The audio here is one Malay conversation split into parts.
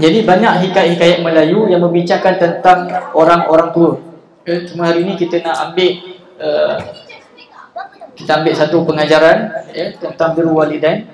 Jadi banyak hikayat-hikayat Melayu yang membincangkan tentang orang-orang tua. Cuma hari ini kita nak ambil satu pengajaran tentang birrul walidain.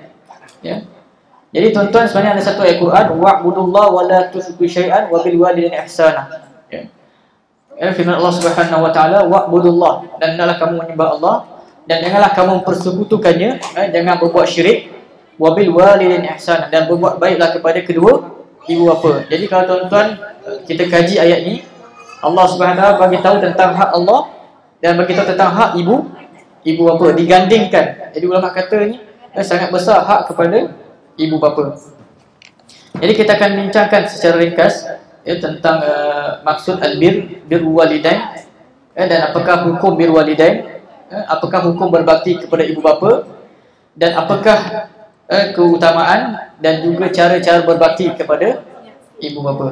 Jadi tuan-tuan, sebenarnya ada satu ayat Quran, wa'budullaha wa la tusyriku syai'an wa bil walidaini ihsana. Firman Allah Subhanahu wa taala, wa'budullah, dan hendaklah kamu menyembah Allah dan janganlah kamu persekutukannya, jangan berbuat syirik, wa bil walidaini ihsana, dan berbuat baiklah kepada kedua ibu bapa. Jadi kalau tuan-tuan kita kaji ayat ni, Allah Subhanahu wa taala bagi tahu tentang hak Allah dan bagi tahu tentang hak ibu bapa digandingkan. Jadi ulama kata ni sangat besar hak kepada ibu bapa. Jadi kita akan bincangkan secara ringkas tentang maksud birrul walidain, dan apakah hukum birrul walidain, apakah hukum berbakti kepada ibu bapa, dan apakah keutamaan dan juga cara-cara berbakti kepada ibu bapa.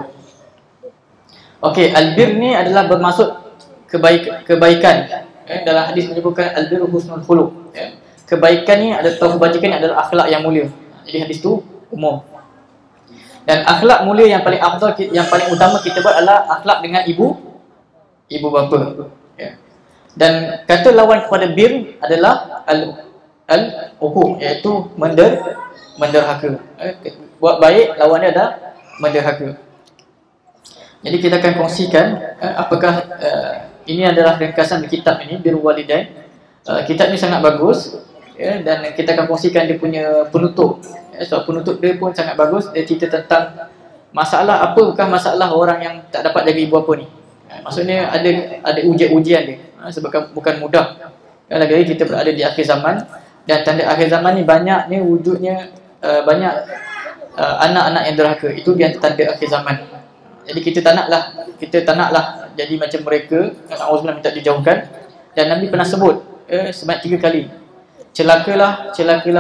Okey, albir ni adalah bermaksud kebaikan. Dalam hadis menyebutkan albir husnul khuluq. Kebaikan ni atau kebajikan ni adalah akhlak yang mulia. Jadi hadis tu umum. Dan akhlak mulia yang paling afdal, yang paling utama kita buat adalah akhlak dengan ibu bapa. Dan kata lawan kepada bir adalah al-uquq, iaitu menderhaka. Buat baik lawannya adalah menderhaka. Jadi kita akan kongsikan apakah ini adalah ringkasan di kitab ini, birrul walidain. Kitab ini sangat bagus, dan kita akan kongsikan dia punya penutup. Sebab penutup dia pun sangat bagus. Dia cerita tentang masalah, apakah masalah orang yang tak dapat jaga ibu bapa ni. Maksudnya ada ujian dia, sebab bukan mudah. Lagi-lagi kita berada di akhir zaman, dan tanda akhir zaman ni banyak ni wujudnya banyak anak-anak yang derhaka. Itu dia tanda akhir zaman. Jadi kita tak naklah jadi macam mereka. Auzubillah, minta dijauhkan. Dan Nabi pernah sebut sebanyak 3 kali, celakalah.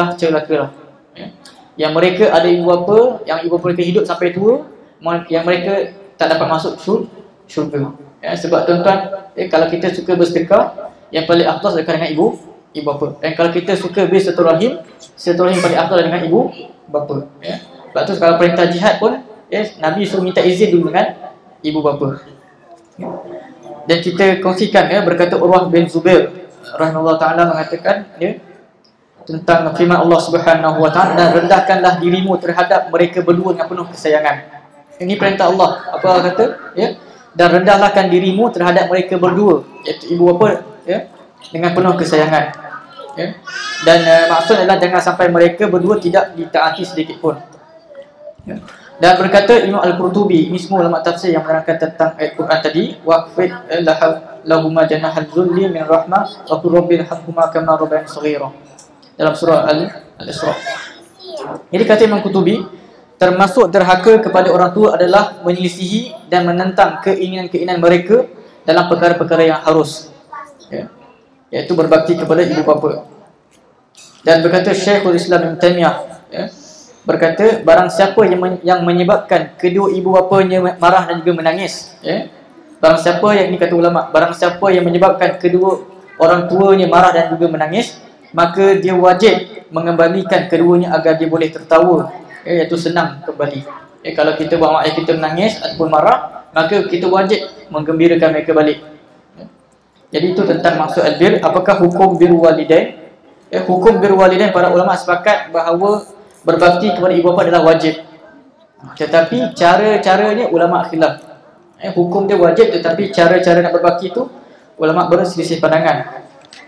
Yang mereka ada ibu bapa, yang ibu bapa mereka hidup sampai tua, yang mereka tak dapat masuk syurga. Sebab tuan-tuan, kalau kita suka bersedekah, yang paling afdal sedekah dengan ibu bapa. Dan kalau kita suka bersilaturahim paling afdal dengan ibu bapa. Sebab tu kalau perintah jihad pun, Nabi suruh minta izin dulu dengan ibu bapa. Dan kita kongsikan, berkata Urwah bin Zubair rahimahullah ta'ala mengatakan tentang firman Allah Subhanahu wa ta'ala, dan rendahkanlah dirimu terhadap mereka berdua dengan penuh kesayangan. Ini perintah Allah. Apa Allah kata? Dan rendahkan dirimu terhadap mereka berdua, iaitu ibu bapa, dengan penuh kesayangan. Dan maksud adalah jangan sampai mereka berdua tidak ditaati sedikit pun. Dan berkata Imam Al-Qurtubi, ini semua ulama tafsir yang menerangkan tentang ayat Quran tadi, waqfid lahuma janahal zulli min rahmah wa qur rabbil hamhuma kama rabbayani shaghira, dalam surah Al-Isra. Jadi kata Imam Qurtubi, termasuk derhaka kepada orang tua adalah menyelisihi dan menentang keinginan-keinginan mereka dalam perkara-perkara yang harus, iaitu berbakti kepada ibu bapa. Dan berkata Syekhul Islam Ibn Taymiyah, berkata barang siapa yang menyebabkan kedua ibu bapanya marah dan juga menangis, barang siapa yang, ini kata ulama, barang siapa yang menyebabkan kedua orang tuanya marah dan juga menangis, maka dia wajib mengembalikan keduanya agar dia boleh tertawa, iaitu senang kembali. Kalau kita buat mak ayah kita menangis ataupun marah, maka kita wajib menggembirakan mereka balik. Jadi itu tentang maksud albir. Apakah hukum birrul walidain? Hukum birrul walidain, para ulama sepakat bahawa berbakti kepada ibu bapa adalah wajib. Tetapi cara-caranya ulama khilaf. Hukum dia wajib, tetapi cara-cara nak berbakti itu ulama berselisih pandangan.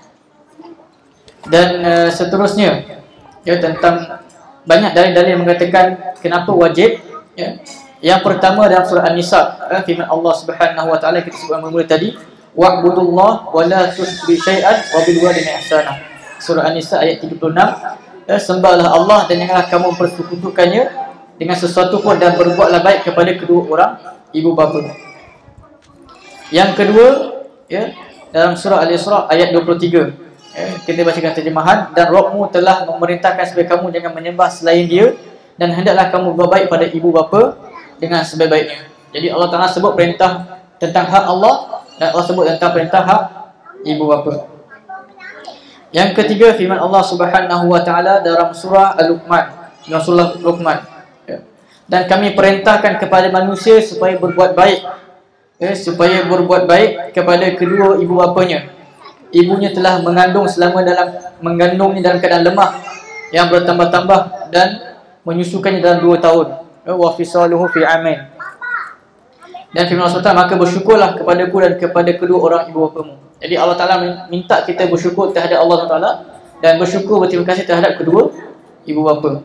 Dan seterusnya, tentang banyak dalil-dalil yang mengatakan kenapa wajib. Yang pertama dalam surah An-Nisa, firman Allah Subhanahu wa taala kita sebut mula tadi, wa'budullah wa la tusyriku syai'an wa bil walidaini ihsana. Surah An-Nisa ayat 36, sembahlah Allah dan janganlah kamu persekutukannya dengan sesuatu pun, dan berbuatlah baik kepada kedua orang ibu bapa. Yang kedua, dalam surah Al-Isra ayat 23, kita bacakan terjemahan, dan Rabbmu telah memerintahkan supaya kamu jangan menyembah selain dia, dan hendaklah kamu berbuat baik pada ibu bapa dengan sebaik-baiknya. Jadi Allah Ta'ala sebut perintah tentang hak Allah, dan Allah sebut tentang perintah hak ibu bapa. Yang ketiga, firman Allah Subhanahu wa taala dalam surah Al-Luqman, dalam surah Luqman, dan kami perintahkan kepada manusia supaya berbuat baik, supaya berbuat baik kepada kedua ibu bapanya. Ibunya telah mengandungnya dalam keadaan lemah yang bertambah-tambah dan menyusukannya dalam 2 tahun. Wa fisaluhu fi amain. Dan firman Allah SWT, maka bersyukurlah kepadaku dan kepada kedua orang ibu bapamu. Jadi Allah Ta'ala minta kita bersyukur terhadap Allah SWT dan bersyukur berterima kasih terhadap kedua ibu bapa.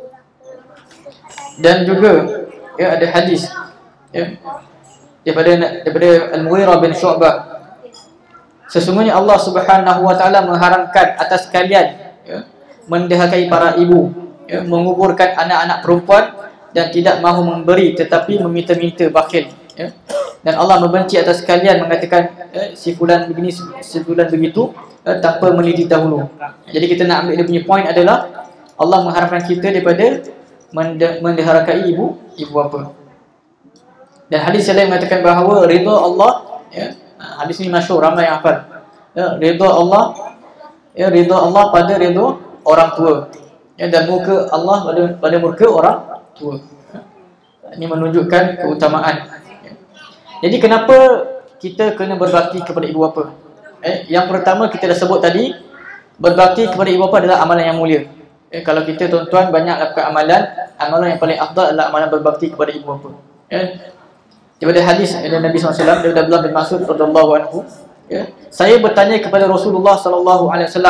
Dan juga ada hadis daripada Al-Mughirah bin Syu'bah, sesungguhnya Allah Subhanahu wa taala mengharamkan atas kalian menderhakai para ibu, menguburkan anak-anak perempuan dan tidak mahu memberi tetapi meminta-minta, bakhil. Dan Allah membenci atas kalian mengatakan si fulan begini, si fulan begitu, tanpa meneliti dahulu. Jadi kita nak ambil dia punya point adalah Allah mengharamkan kita daripada menderhakai ibu bapa. Dan hadis yang lain mengatakan bahawa redha Allah, hadis ini masyhur, ramai yang hafal. Redha Allah, redha Allah pada redha orang tua, dan murka Allah pada murka orang tua. Ini menunjukkan keutamaan. Jadi kenapa kita kena berbakti kepada ibu bapa? Yang pertama kita dah sebut tadi, berbakti kepada ibu bapa adalah amalan yang mulia. Kalau kita tuan-tuan banyak lakukan amalan yang paling afdal adalah amalan berbakti kepada ibu bapa. Daripada hadis dari Nabi SAW, daripada Abdullah bin Mas'ud radhiyallahu anhu, saya bertanya kepada Rasulullah SAW,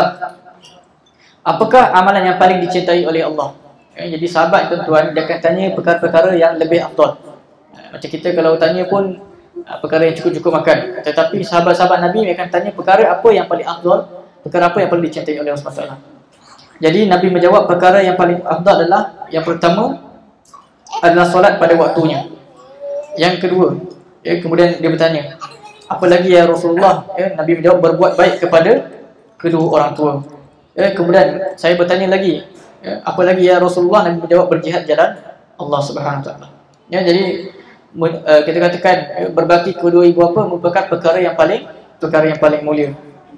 apakah amalan yang paling dicintai oleh Allah? Jadi sahabat tuan-tuan, dia akan tanya perkara-perkara yang lebih afdal. Macam kita kalau tanya pun perkara yang cukup-cukup makan. Tetapi sahabat-sahabat Nabi akan tanya perkara apa yang paling afdal, perkara apa yang paling dicintai oleh Allah SWT. Jadi Nabi menjawab perkara yang paling afdal adalah, yang pertama adalah solat pada waktunya. Yang kedua, kemudian dia bertanya, apa lagi ya Rasulullah? Nabi menjawab, berbuat baik kepada kedua orang tua. Kemudian saya bertanya lagi, apa lagi ya Rasulullah? Nabi menjawab, berjihad jalan Allah Subhanahu Wa Taala. Jadi kita katakan berbakti kedua ibu bapa merupakan perkara yang paling mulia.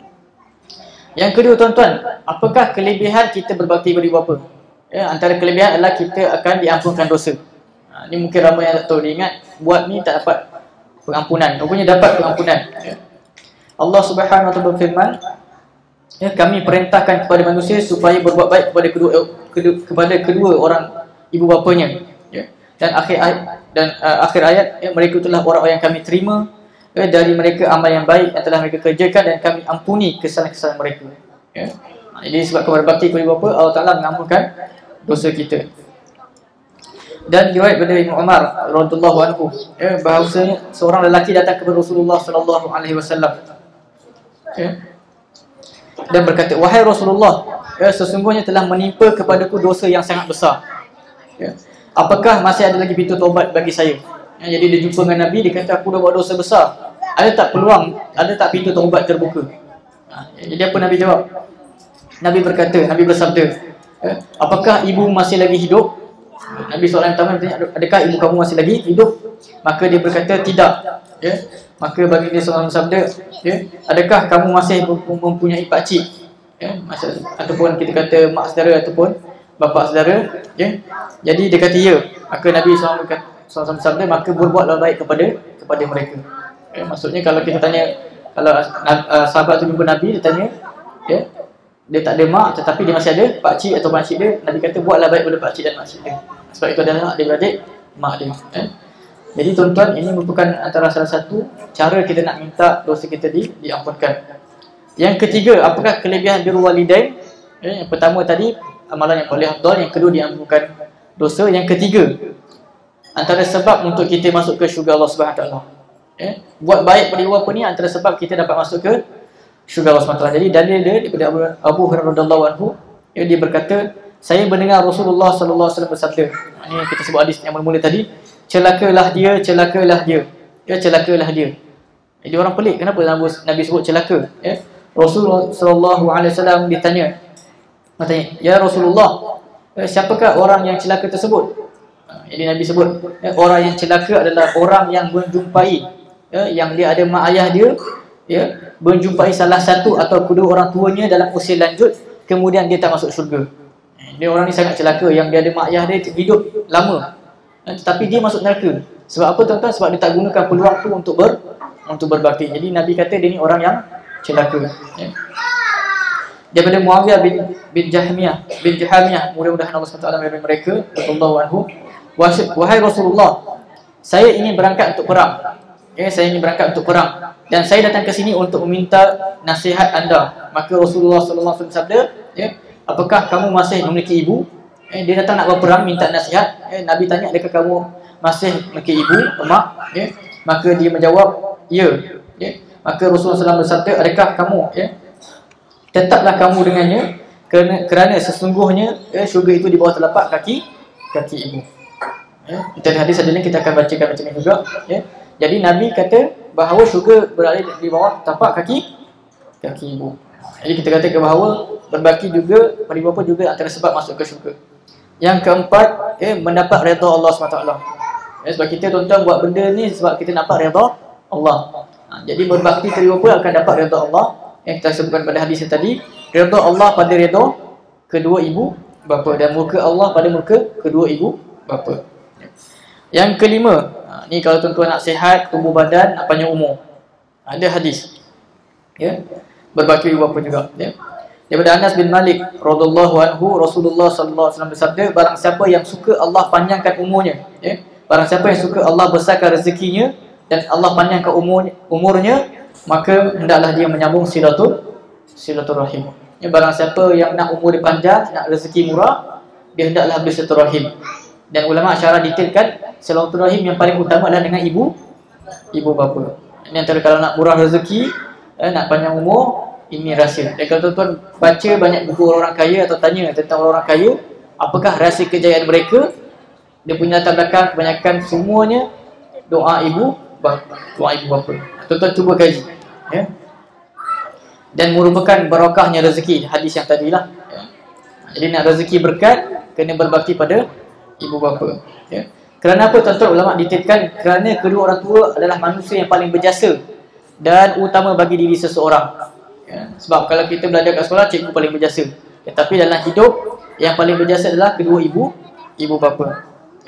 Yang kedua tuan-tuan, apakah kelebihan kita berbakti kepada ibu bapa? Antara kelebihan adalah kita akan diampunkan dosa. Ini mungkin ramai yang tak tahu, dia ingat buat ni tak dapat pengampunan. Rupanya dapat pengampunan. Allah Subhanahu Wa Taala berfirman, kami perintahkan kepada manusia supaya berbuat baik kepada kedua orang ibu bapanya. Dan akhir ayat, mereka itulah orang-orang yang kami terima dari mereka amal yang baik yang telah mereka kerjakan dan kami ampuni kesalahan-kesalahan mereka. Jadi sebab berbakti kepada ibu bapa, Allah Ta'ala mengampunkan dosa kita. Dan riwayat daripada Ibnu Umar radhiyallahu anhu, bahawasanya seorang lelaki datang kepada Rasulullah sallallahu alaihi wasallam dan berkata, wahai Rasulullah, sesungguhnya telah menimpa kepadaku dosa yang sangat besar. Apakah masih ada lagi pintu taubat bagi saya? Jadi dia jumpa dengan Nabi, dia kata, aku dah buat dosa besar. Ada tak peluang, ada tak pintu taubat terbuka? Jadi apa Nabi jawab? Nabi bersabda, apakah ibu masih lagi hidup? Nabi SAW bertanya, adakah ibu kamu masih lagi hidup? Maka dia berkata, tidak. Maka bagi dia seorang bersabda, adakah kamu masih mempunyai pakcik? Ataupun kita kata mak saudara ataupun bapa saudara. Jadi dia kata ya. Maka Nabi SAW bersabda, maka berbuatlah baik kepada mereka. Maksudnya kalau kita tanya, kalau sahabat tu jumpa Nabi, dia tanya, dia tak ada mak tetapi dia masih ada pakcik atau makcik dia, Nabi kata buatlah baik kepada pakcik dan makcik dia. Sebab itu adalah adik-beradik mak dia. Jadi tuan-tuan, ini merupakan antara salah satu cara kita nak minta dosa kita diampunkan. Yang ketiga, apakah kelebihan birrul walidain? Yang pertama tadi amalan yang paling afdal, yang kedua diampunkan dosa, yang ketiga antara sebab untuk kita masuk ke syurga Allah Subhanahu Wa Taala. Buat baik pada ibu bapa ni antara sebab kita dapat masuk ke syurga Allah Subhanahu Wa Taala. Jadi dalil dia daripada Abu Hurairah radhiyallahu anhu, dia berkata, saya mendengar Rasulullah sallallahu alaihi wasallam bersabda. Ini kita sebut hadis yang mula tadi, celakalah dia, celakalah dia. Celakalah dia. Jadi orang pelik, kenapa Nabi sebut celaka? Rasulullah sallallahu alaihi wasallam ditanya, ya Rasulullah, siapakah orang yang celaka tersebut? Jadi Nabi sebut, orang yang celaka adalah orang yang menjumpai, yang dia ada mak ayah dia, menjumpai salah satu atau kedua orang tuanya dalam usia lanjut, kemudian dia tak masuk syurga. Dia orang ni sangat celaka, yang dia ada mak ayah dia hidup lama, tetapi dia masuk neraka. Sebab apa tuan-tuan? Sebab dia tak gunakan peluang tu untuk berbakti. Jadi Nabi kata dia ni orang yang celaka. Daripada Muawiyah bin Jahamiyah, mudah-mudahan Allah SWT meridai mereka, radhiyallahu anhu, wahai Rasulullah, saya ingin berangkat untuk perang. Saya ingin berangkat untuk perang dan saya datang ke sini untuk meminta nasihat anda. Maka Rasulullah SAW sabda, apakah kamu masih memiliki ibu? Dia datang nak berperang, minta nasihat. Nabi tanya, adakah kamu masih memiliki ibu, mak? Maka dia menjawab, ya. Maka Rasulullah SAW bersabda, adakah kamu, tetaplah kamu dengannya, kerana sesungguhnya syurga itu di bawah telapak kaki ibu. Kita hadis ada ni kita akan bacakan macam ni juga. Jadi Nabi kata bahawa syurga berada di bawah tapak kaki ibu. Jadi kita kata bahawa berbakti juga pada bapa juga antara sebab masuk ke syurga. Yang keempat, mendapat redha Allah SWT. Sebab kita tuan-tuan buat benda ni sebab kita dapat redha Allah. Jadi berbakti pada bapa akan dapat redha Allah. Yang kita sebutkan pada hadis tadi, redha Allah pada redha kedua ibu bapa dan murka Allah pada murka kedua ibu bapa. Yang kelima, ni kalau tuan-tuan nak sihat, tumbuh badan, nak panjang umur, ada hadis. Berbakti ibu bapa juga. Daripada Anas bin Malik radhiyallahu anhu, Rasulullah sallallahu alaihi wasallam bersabda, barang siapa yang suka Allah panjangkan umurnya, barang siapa yang suka Allah besarkan rezekinya dan Allah panjangkan umurnya, maka hendaklah dia menyambung silaturahim. Barang siapa yang nak umur dia panjang, nak rezeki murah, dia hendaklah bersilaturahim. Dan ulama syarah detailkan silaturahim yang paling utama adalah dengan ibu bapa. Ini antara kalau nak murah rezeki, nak panjang umur, ini rahsia. Dan kalau tuan-tuan baca banyak buku orang kaya atau tanya tentang orang kaya, apakah rahsia kejayaan mereka, dia punya latar belakang kebanyakan semuanya doa ibu bapa. Tuan-tuan cuba kaji. Dan merupakan barakahnya rezeki, hadis yang tadilah. Jadi nak rezeki berkat, kena berbakti pada ibu bapa. Kerana apa tuan-tuan? Ulama detailkan kerana kedua orang tua adalah manusia yang paling berjasa dan utama bagi diri seseorang. Sebab kalau kita belajar kat sekolah, cikgu paling berjasa. Tetapi dalam hidup, yang paling berjasa adalah kedua ibu bapa.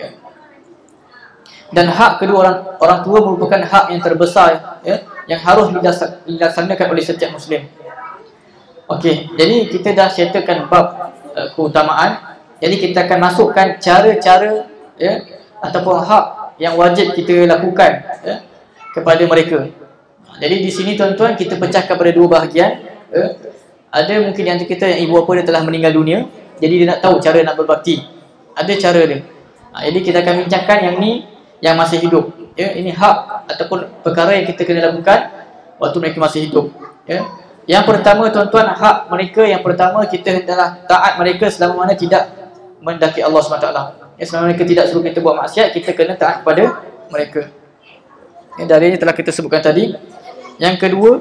Dan hak kedua orang tua merupakan hak yang terbesar, yang harus dilaksanakan oleh setiap Muslim. Okey, jadi kita dah settlekan bab keutamaan. Jadi kita akan masukkan cara-cara ataupun hak yang wajib kita lakukan kepada mereka. Jadi di sini tuan-tuan kita pecahkan pada dua bahagian. Ada mungkin yang kita yang ibu bapa dia telah meninggal dunia, jadi dia nak tahu cara nak berbakti. Ada cara dia. Jadi kita akan bincangkan yang ni yang masih hidup. Ini hak ataupun perkara yang kita kena lakukan waktu mereka masih hidup. Yang pertama tuan-tuan, hak mereka yang pertama kita hendaklah taat mereka selama mana tidak mendaki Allah SWT. Selama mereka tidak suruh kita buat maksiat, kita kena taat kepada mereka. Dalilnya telah kita sebutkan tadi. Yang kedua,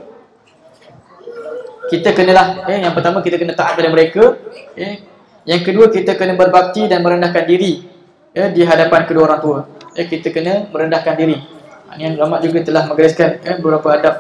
kita kenalah, yang pertama kita kena taat kepada mereka. Yang kedua, kita kena berbakti dan merendahkan diri di hadapan kedua orang tua. Kita kena merendahkan diri. Ini yang ulama juga telah menggariskan beberapa adab.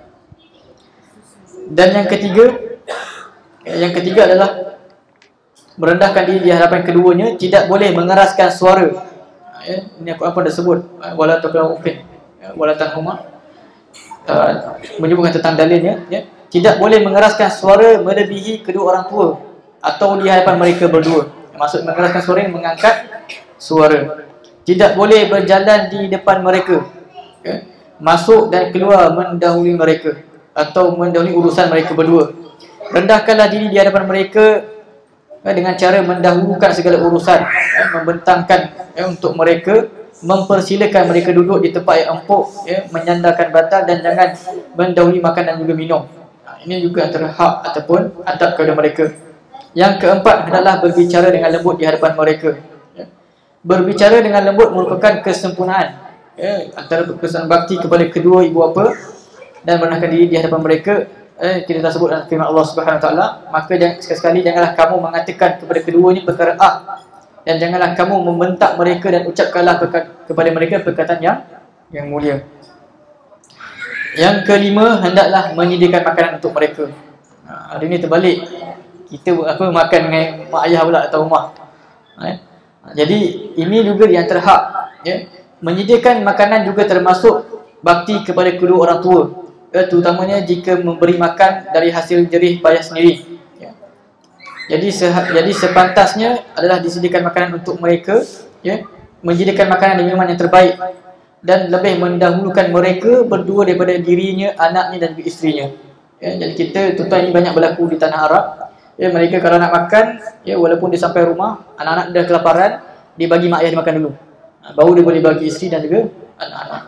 Dan yang ketiga adalah merendahkan diri di hadapan keduanya, tidak boleh mengeraskan suara. Ini aku apa dah sebut, wala taqra'ufin, wala tanhuma, menyebutkan tentang dalilnya. Tidak boleh mengeraskan suara melebihi kedua orang tua atau di hadapan mereka berdua. Maksud mengeraskan suara yang mengangkat suara. Tidak boleh berjalan di depan mereka, masuk dan keluar mendahului mereka atau mendahului urusan mereka berdua. Rendahkanlah diri di hadapan mereka dengan cara mendahulukan segala urusan, membentangkan untuk mereka, mempersilakan mereka duduk di tempat yang empuk, menyandarkan batal dan jangan mendahului makan dan juga minum. Ini juga antara hak ataupun adab kepada mereka. Yang keempat adalah berbicara dengan lembut di hadapan mereka. Berbicara dengan lembut merupakan kesempurnaan antara kesan bakti kepada kedua ibu bapa dan merendahkan diri di hadapan mereka. Kita dah sebut dalam firman Allah Subhanahu Wa Taala, maka sekali-sekali janganlah kamu mengatakan kepada keduanya perkara A, dan janganlah kamu membentak mereka dan ucapkanlah kepada mereka perkataan yang mulia. Yang kelima, hendaklah menyediakan makanan untuk mereka. Hari ini terbalik, kita makan dengan mak ayah pula atau rumah. Jadi ini juga di antara hak ya, menyediakan makanan juga termasuk bakti kepada kedua orang tua, terutamanya jika memberi makan dari hasil jerih payah sendiri, ya. Jadi sepantasnya adalah disediakan makanan untuk mereka, ya, menyediakan makanan dan minuman yang terbaik, dan lebih mendahulukan mereka berdua daripada dirinya, anaknya dan juga isterinya. Ya, jadi kita tuan-tuan, ini banyak berlaku di tanah Arab. Ya, mereka kalau nak makan, ya, walaupun dia sampai rumah, anak-anak dah kelaparan, dia bagi mak ayah dia makan dulu, baru dia boleh bagi isteri dan juga anak-anak.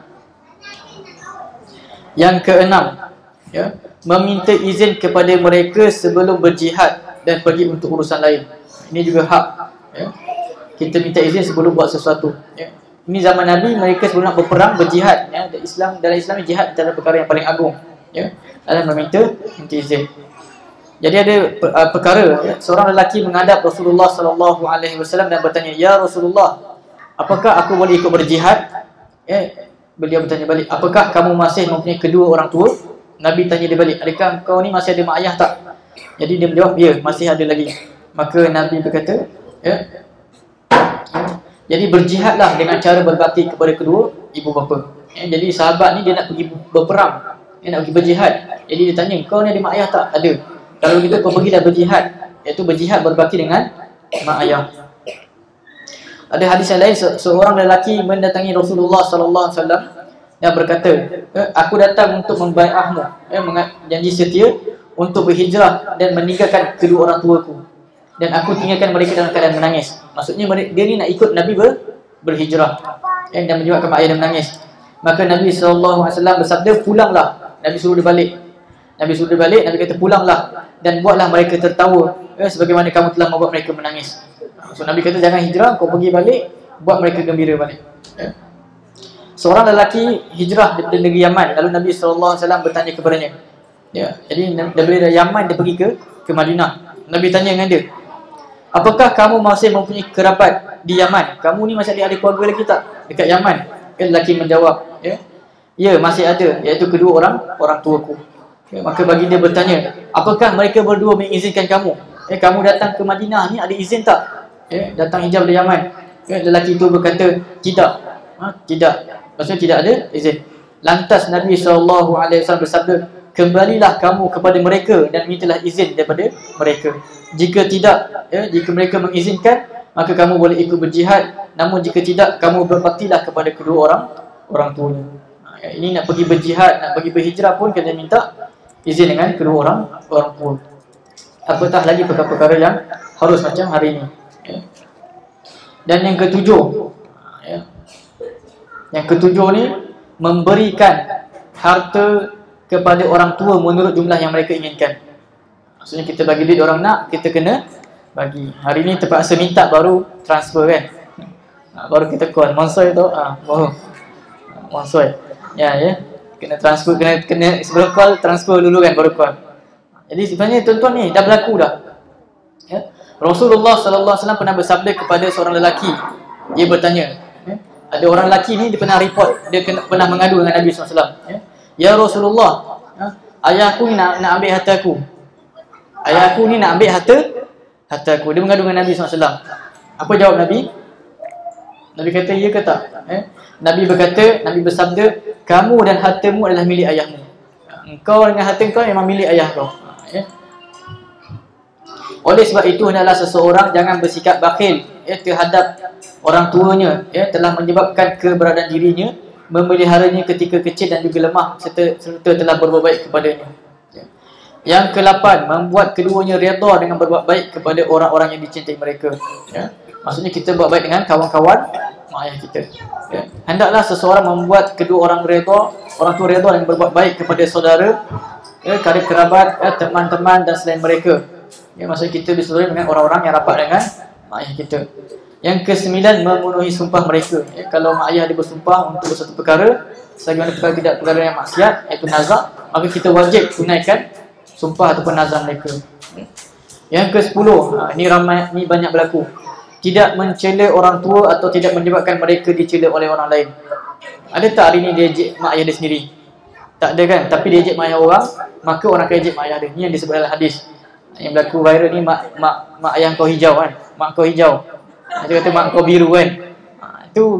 Yang keenam, ya, meminta izin kepada mereka sebelum berjihad dan pergi untuk urusan lain. Ini juga hak, ya. Kita minta izin sebelum buat sesuatu, ya. Ini zaman Nabi, mereka sebelum nak berperang, berjihad, ya. Dalam Islam jihad adalah perkara yang paling agung, ya, dalam minta izin. Jadi ada perkara, ya, seorang lelaki menghadap Rasulullah SAW dan bertanya, "Ya Rasulullah, apakah aku boleh ikut berjihad?" Ya, beliau bertanya balik, "Apakah kamu masih mempunyai kedua orang tua?" Nabi tanya dia balik, "Adakah kau ni masih ada mak ayah tak?" Jadi dia menjawab, "Ya, masih ada lagi." Maka Nabi berkata, ya, jadi berjihadlah dengan cara berbakti kepada kedua ibu bapa. Ya, jadi sahabat ni dia nak pergi berperang, dia nak pergi berjihad. Jadi dia tanya, "Kau ni ada mak ayah tak?" "Ada." "Kalau gitu kau pergilah berjihad." Iaitu berjihad berbakti dengan mak ayah. Ada hadis yang lain, seorang lelaki mendatangi Rasulullah SAW dan berkata, "Aku datang untuk membai'ahmu, janji setia untuk berhijrah dan meninggalkan kedua orang tuaku, dan aku tinggalkan mereka dalam keadaan menangis." Maksudnya dia ni nak ikut Nabi berhijrah, dan menyebabkan mak ayah dia menangis. Maka Nabi SAW bersabda, "Pulanglah." Nabi suruh dia balik. Nabi kata, "Pulanglah dan buatlah mereka tertawa, sebagaimana kamu telah membuat mereka menangis." So Nabi kata, jangan hijrah, kau pergi balik, buat mereka gembira balik, ya. Seorang lelaki hijrah daripada negeri Yaman, lalu Nabi SAW bertanya kepadanya, ya. Jadi daripada Yaman dia pergi ke Madinah. Nabi tanya dengan dia, "Apakah kamu masih mempunyai kerabat di Yaman? Kamu ni masih ada keluarga lagi tak dekat Yaman?" Lelaki menjawab, ya, masih ada, iaitu kedua orang tuaku. Ya, maka bagi dia bertanya, "Apakah mereka berdua mengizinkan kamu? Kamu datang ke Madinah ni ada izin tak? Datang hijrah dari Yaman?" Lelaki itu berkata, "Tidak." Tidak, maksudnya tidak ada izin. Lantas Nabi SAW bersabda, "Kembalilah kamu kepada mereka dan mintalah izin daripada mereka. Jika tidak, jika mereka mengizinkan, maka kamu boleh ikut berjihad. Namun jika tidak, kamu berbaktilah kepada kedua orang tuanya." Ini nak pergi berjihad, nak pergi berhijrah pun kena minta izin dengan kedua orang tua. Apatah lagi perkara-perkara yang harus macam hari ini, ya. Dan yang ketujuh, ya, ni memberikan harta kepada orang tua menurut jumlah yang mereka inginkan. Maksudnya kita bagi duit orang nak, kita kena bagi. Hari ni terpaksa minta baru transfer, kan. Baru kita call Monsoy tu, baru Monsoy. Ya, kena transfer, kena sebelum call transfer dulu, kan, baru call. Jadi sebenarnya tuan-tuan ni dah berlaku dah, ya. Rasulullah SAW pernah bersabda kepada seorang lelaki. Dia bertanya, ada orang lelaki ni dia pernah report, dia pernah mengadu dengan Nabi SAW, "Ya Rasulullah, ayahku ni nak ambil harta aku. Ayahku ni nak ambil harta aku." Dia mengadu dengan Nabi SAW. Apa jawab Nabi? Nabi kata, "Ya ke tak?" Nabi bersabda, "Kamu dan hartamu adalah milik ayahmu. Engkau dengan harta kau memang milik ayah kau." Oleh sebab itu, hendaklah seseorang jangan bersikap bakhil, terhadap orang tuanya, telah menyebabkan keberadaan dirinya, memeliharanya ketika kecil dan juga lemah, serta telah berbuat baik kepadanya. Yang ke-8, membuat keduanya redha dengan berbuat baik kepada orang-orang yang dicintai mereka, ya. Maksudnya kita buat baik dengan kawan-kawan mak ayah kita, ya. Hendaklah seseorang membuat kedua orang tua redha dengan berbuat baik kepada saudara, karib kerabat, teman-teman dan selain mereka. Ya, maksudnya kita bersaudara dengan orang-orang yang rapat dengan mak ayah kita. Yang ke-9, memenuhi sumpah mereka. Kalau mak ayah dia bersumpah untuk satu perkara, sebagaimana perkara yang maksiat, iaitu nazar, maka kita wajib tunaikan sumpah ataupun nazar mereka. Yang ke-10, ni banyak berlaku. Tidak mencela orang tua atau tidak menyebabkan mereka dicela oleh orang lain. Ada tak hari ni dia ejek mak ayah dia sendiri? Tak ada, kan? Tapi dia ejek mak ayah orang, maka orang akan ejek mak ayah dia. Ni yang disebut dalam hadis. Yang berlaku viral ni, mak ayah kau hijau, kan? Mak kau hijau. Dia kata mak kau biru, kan? Itu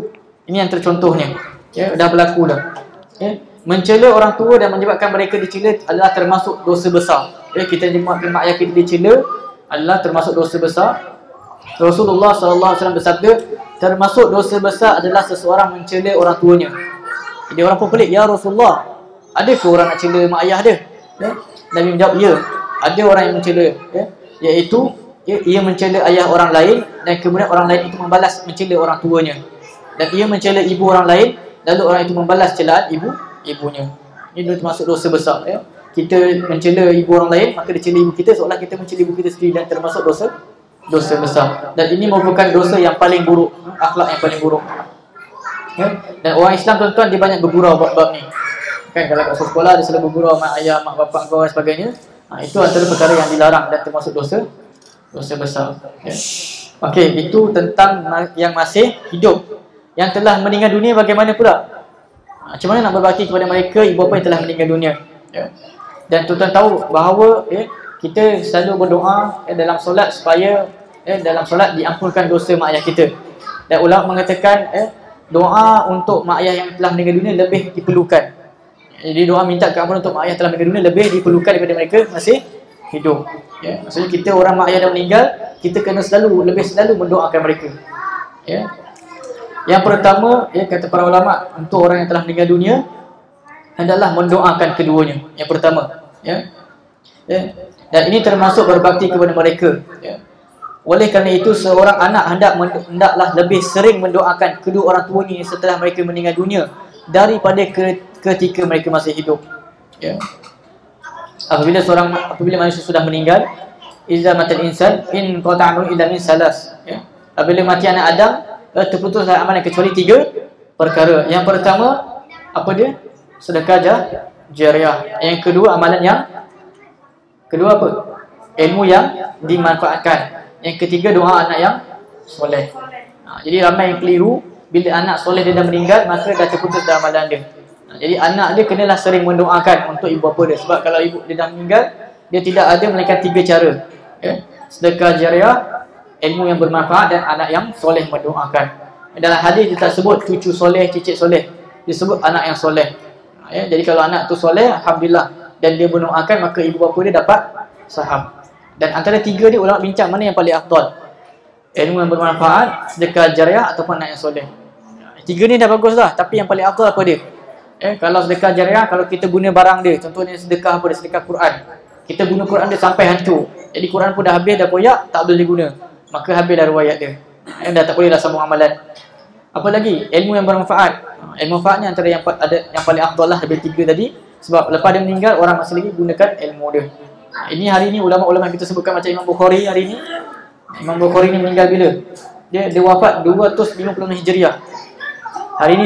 Ini yang tercontohnya. Ya, dah berlaku dah. Ya. Mencela orang tua dan menyebabkan mereka dicela adalah termasuk dosa besar. Ya, kita menyebabkan mak ayah kita dicela adalah termasuk dosa besar. Rasulullah SAW bersabda, termasuk dosa besar adalah seseorang mencela orang tuanya. Jadi orang pun pelik, ya Rasulullah, adakah orang nak cela mak ayah dia? Ya? Nabi menjawab, ya, ada orang yang mencela, ya? Iaitu ia mencela ayah orang lain dan kemudian orang lain itu membalas mencela orang tuanya. Dan ia mencela ibu orang lain, lalu orang itu membalas celaan ibunya. Ini termasuk dosa besar. Ya? Kita mencela ibu orang lain, maka dia cela ibu kita seolah kita mencela ibu kita sendiri, dan termasuk dosa besar. Dan ini merupakan dosa yang paling buruk, akhlak yang paling buruk. Ya? Dan orang Islam tuan-tuan, dia banyak bergurau bab ni. Kan kalau kat sekolah dia selalu bergurau mak ayah, mak bapak kau dan sebagainya. Itu antara perkara yang dilarang dan termasuk dosa besar. Ya. Okey, itu tentang yang masih hidup. Yang telah meninggal dunia bagaimana pula? Macam mana nak berbakti kepada mereka ibu bapa yang telah meninggal dunia? Ya. Dan tuan-tuan tahu bahawa kita selalu berdoa dalam solat supaya dalam solat diampunkan dosa mak ayah kita. Dan ulama mengatakan doa untuk mak ayah yang telah meninggal dunia lebih diperlukan. Jadi doa minta keampunan untuk mak ayah telah meninggal dunia lebih diperlukan daripada mereka masih hidup. Ya, maksudnya kita orang mak ayah dah meninggal, kita kena lebih selalu mendoakan mereka. Ya. Yang pertama, kata para ulama, untuk orang yang telah meninggal dunia adalah mendoakan keduanya. Yang pertama, ya. Dan ini termasuk berbakti kepada mereka. Ya. Oleh kerana itu, seorang anak hendaklah lebih sering mendoakan kedua orang tuanya setelah mereka meninggal dunia daripada ketika mereka masih hidup. Ya. Apabila manusia sudah meninggal, iza matal insan in qata'u illa min salas. Ya. Apabila mati anak Adam, terputuslah amalan kecuali 3 perkara. Yang pertama, apa dia? Sedekah jariah. Yang kedua, amalan yang kedua apa? Ilmu yang dimanfaatkan. Yang ketiga, doa anak yang soleh. Jadi ramai yang keliru, bila anak soleh dia dah meninggal, maka dah terputus dah amalan dia. Jadi anak dia kenalah sering mendoakan untuk ibu bapa dia. Sebab kalau ibu dia dah meninggal, dia tidak ada melainkan 3 cara. Ya. Sedekah jariah, ilmu yang bermanfaat, dan anak yang soleh mendoakan. Dalam hadis dia tak sebut cucu soleh, cicit soleh. Dia sebut anak yang soleh. Ya. Jadi kalau anak tu soleh, alhamdulillah, dan dia mendoakan, maka ibu bapa dia dapat saham. Dan antara 3 dia ulama bincang mana yang paling afdal. Ilmu yang bermanfaat, sedekah jariah ataupun anak yang soleh. 3 ni dah bagus lah, tapi yang paling afdal apa dia? Kalau sedekah jariah, kalau kita guna barang dia, contohnya sedekah apa dia? Sedekah Quran. Kita guna Quran dia sampai hancur. Jadi Quran pun dah habis, dah koyak, tak boleh diguna. Maka habis dah riwayat dia. Dah tak boleh dah sambung amalan. Apa lagi? Ilmu yang bermanfaat. Ilmu manfaatnya antara yang paling afdal lah daripada 3 tadi. Sebab lepas dia meninggal, orang masih lagi gunakan ilmu dia. Ini hari ni ulama-ulama kita sebutkan macam Imam Bukhari hari ni. Imam Bukhari ni meninggal bila? Dia wafat 256 Hijriah. Hari ni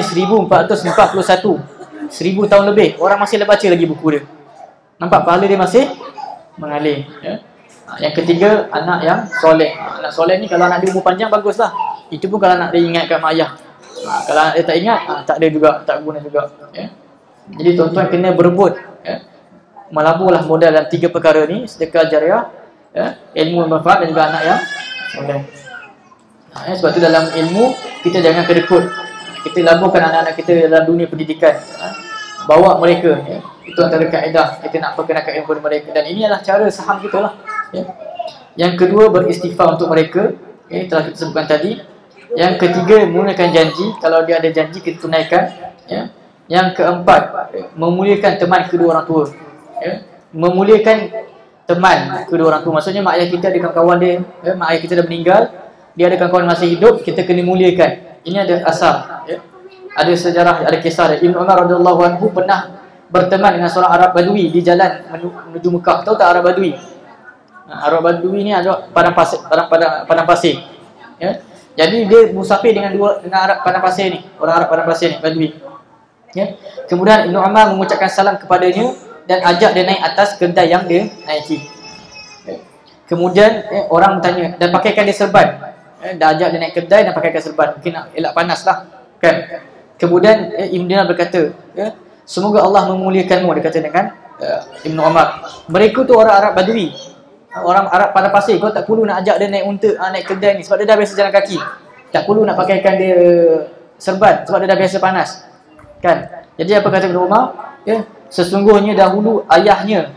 1441. 1000 tahun lebih. Orang masih baca lagi buku dia. Nampak pahala dia masih mengalir. Ya. Yang ketiga, anak yang soleh. Anak soleh ni kalau anak dia umur panjang, baguslah. Itu pun kalau anak dia ingatkan mak ayah. Kalau anak dia tak ingat, tak ada juga, tak guna juga. Ya. Jadi tuan-tuan kena berebut. Ya. Melaburlah modal dalam 3 perkara ni. Sedekah jariah, ilmu yang bermanfaat, dan juga anak yang soleh. Sebab tu dalam ilmu, kita jangan kedekut. Kita laburkan anak-anak kita dalam dunia pendidikan. Bawa mereka. Ya. Itu antara kaedah. Kita nak perkenalkan ilmu kepada mereka. Dan ini adalah cara saham kita lah. Ya. Yang kedua, beristighfar untuk mereka. Telah kita sebutkan tadi. Yang ketiga, menggunakan janji. Kalau dia ada janji, kita tunaikan. Ya. Yang keempat, memuliakan teman kedua orang tua. Ya. Memuliakan teman kedua orang tua. Maksudnya mak ayah kita ada kawan-kawan dia. Ya. Mak ayah kita dah meninggal. Dia ada kawan-kawan masih hidup. Kita kena muliakan. Ini ada asal. Ya. Ada sejarah, ada kisah dia. Ibn Umar radhiyallahu anhu pernah berteman dengan seorang Arab Badui di jalan menuju Mekah. Tahu tak Arab Badui? Arab Badui ni ada padang pasir. Ya. Jadi dia musafir dengan Arab padang pasir ni. Orang Arab padang pasir ni, Badui. Ya. Kemudian Ibn Umar mengucapkan salam kepadanya dan ajak dia naik atas kedai yang dia naiki. Ya. Kemudian orang bertanya dan pakaikan dia serban. Dah ajak dia naik kedai dan pakaikan serban. Mungkin nak elak panas lah, kan? Kemudian Ibn Dinar berkata, semoga Allah memuliakanmu, dia kata dengan Ibn Umar. Mereka tu orang Arab Badui, orang Arab pada pasir. Kau tak perlu nak ajak dia naik unta, naik kedai ni, sebab dia dah biasa jalan kaki. Tak perlu nak pakaikan dia serban sebab dia dah biasa panas. Kan? Jadi apa kata Ibn Umar? Ya, sesungguhnya dahulu ayahnya,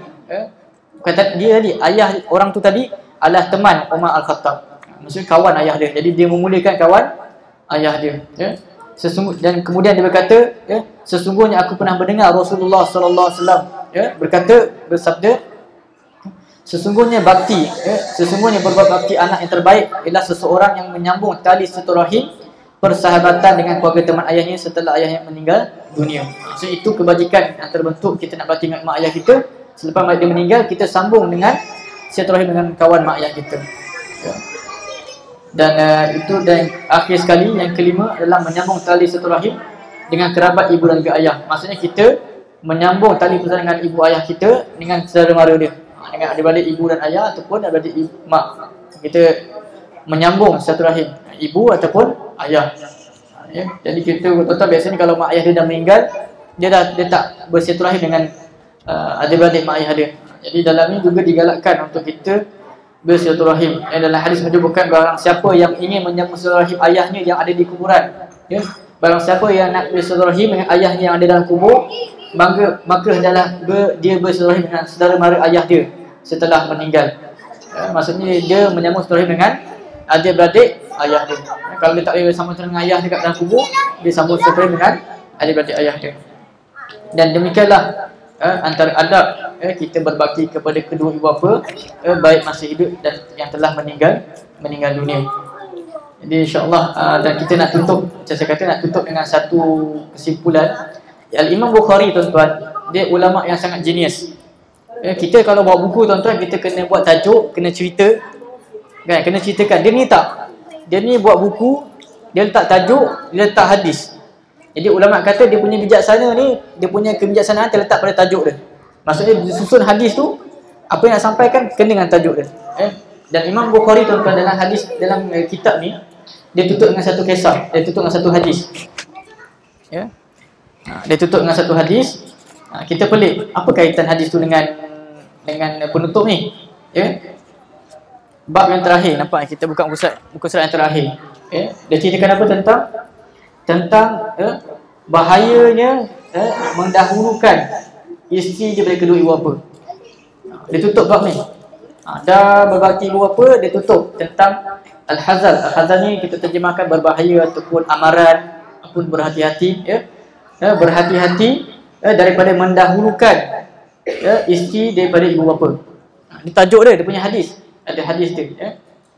kata dia tadi, ayah orang tu tadi adalah teman Umar Al-Khattab. Maksudnya kawan ayah dia. Jadi dia memuliakan kawan ayah dia. Ya. Dan kemudian dia berkata, ya, sesungguhnya aku pernah mendengar Rasulullah sallallahu alaihi wasallam bersabda, sesungguhnya bakti, sesungguhnya berbuat bakti anak yang terbaik ialah seseorang yang menyambung tali silaturahim persahabatan dengan keluarga teman ayahnya setelah ayahnya meninggal dunia. So itu kebajikan yang terbentuk, kita nak bakti dengan mak ayah kita. Selepas dia meninggal, kita sambung dengan silaturahim dengan kawan mak ayah kita. Ya. Dan itu, dan akhir sekali yang kelima adalah menyambung tali silaturahim dengan kerabat ibu dan juga ayah. Maksudnya kita menyambung tali persaudaraan dengan ibu ayah kita dengan saudara mara dia, dengan adik-beradik ibu dan ayah ataupun adik-beradik mak. Kita menyambung silaturahim ibu ataupun ayah. Ya. Jadi kita tuan-tuan biasanya kalau mak ayah dia dah meninggal, dia tak bersilaturahim dengan adik-beradik mak ayah dia. Jadi dalam ini juga digalakkan untuk kita bersilaturahim. Dalam hadis menyebutkan barang siapa yang ingin menyambung silaturahim ayahnya yang ada di kuburan, ya, barang siapa yang nak bersilaturahim dengan ayahnya yang ada dalam kubur, maka hendaklah dia bersilaturahim dengan saudara mara ayah dia setelah meninggal. Maksudnya dia menyambung silaturahim dengan adik-beradik ayah dia. Kalau dia tak boleh sambung dengan ayah dekat dalam kubur, dia sambung silaturahim dengan adik-beradik ayah dia. Dan demikianlah antara adab kita berbakti kepada kedua ibu bapa, baik masih hidup dan yang telah meninggal dunia. Jadi insya-Allah dan kita nak tutup, macam saya kata, nak tutup dengan satu kesimpulan. Al-Imam Bukhari, tuan-tuan, dia ulama yang sangat genius. Kita kalau buat buku, tuan-tuan, kita kena buat tajuk, kena cerita, kan, kena ceritakan. Dia ni tak, dia ni buat buku, dia letak tajuk, dia letak hadis. Jadi ulama kata dia punya bijaksana ni, dia punya kebijaksanaan terletak pada tajuk dia. Maksudnya disusun hadis tu, apa yang nak sampaikan kena dengan tajuk dia. Dan Imam Bukhari, tuan-tuan, dalam hadis, dalam kitab ni, dia tutup dengan satu kisah, dia tutup dengan satu hadis. Ya. Dia tutup dengan satu hadis. Kita pelik, apa kaitan hadis tu dengan penutup ni? Ya. Bab yang terakhir, nampak kita buka muka surat yang terakhir. Ya. Dia ceritakan apa tentang bahayanya mendahulukan isteri daripada kedua ibu bapa. Dia tutup bab ni. Dah berbakti ibu bapa, dia tutup tentang al-hazal. Al-hazal ni kita terjemahkan berbahaya ataupun amaran, ataupun berhati-hati, ya. Berhati-hati daripada mendahulukan isteri daripada ibu bapa. Ini tajuk dia punya hadis. Ada hadis dia, ya.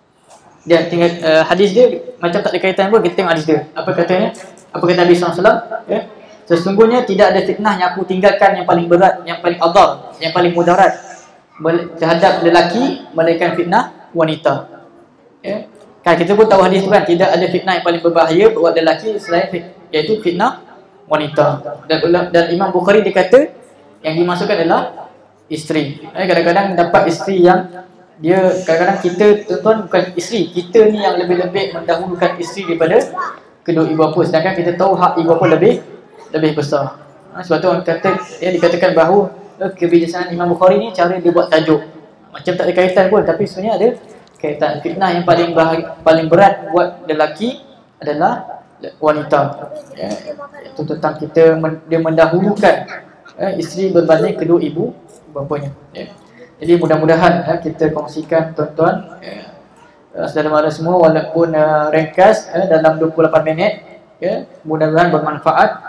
Dia tinggal hadis dia macam tak ada kaitan pun, kita tengok hadis dia. Apa katanya? Apa kata Nabi SAW? Ya? Sesungguhnya tidak ada fitnah yang aku tinggalkan yang paling berat, yang paling adhar, yang paling mudarat terhadap lelaki melainkan fitnah wanita. Ya? Kan kita pun tahu hadis tu kan, tidak ada fitnah yang paling berbahaya buat lelaki selain iaitu fitnah wanita. Dan Imam Bukhari dia kata yang dimasukkan adalah isteri. Kadang-kadang dapat isteri yang dia, kadang-kadang kita, tuan-tuan, bukan isteri, kita ni yang lebih-lebih mendahulukan isteri daripada kedua ibu bapa, sedangkan kita tahu hak ibu bapa lebih besar. Sebab tu orang kata, dikatakan bahawa kebijaksanaan Imam Bukhari ni cara dia buat tajuk macam tak ada kaitan pun, tapi sebenarnya ada kaitan. Fitnah yang paling berat buat lelaki adalah wanita. Itu tentang dia mendahulukan isteri berbanding kedua ibu bapanya. Jadi mudah-mudahan kita kongsikan, tuan-tuan, saudara mara semua, walaupun ringkas dalam 28 minit, mudah-mudahan bermanfaat